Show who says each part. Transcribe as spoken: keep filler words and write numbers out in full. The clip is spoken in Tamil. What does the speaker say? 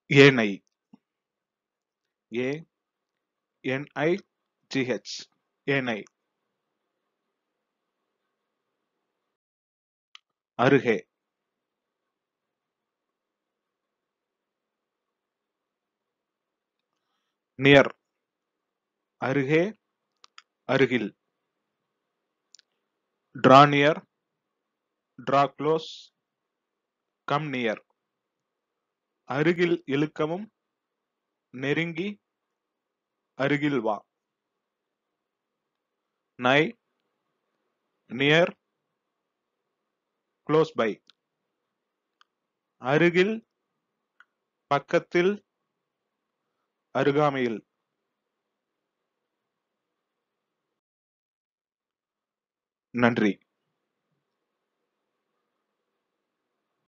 Speaker 1: ஏனை. A N I G H. ஏனை. அருகே. நியர். அருகே, அருகில். draw near, draw close, come near. அருகில் இழுக்கவும், நெருங்கி, அருகில் வா. nigh, near, close by. அருகில், பக்கத்தில், அருகாமையில். நன்றி.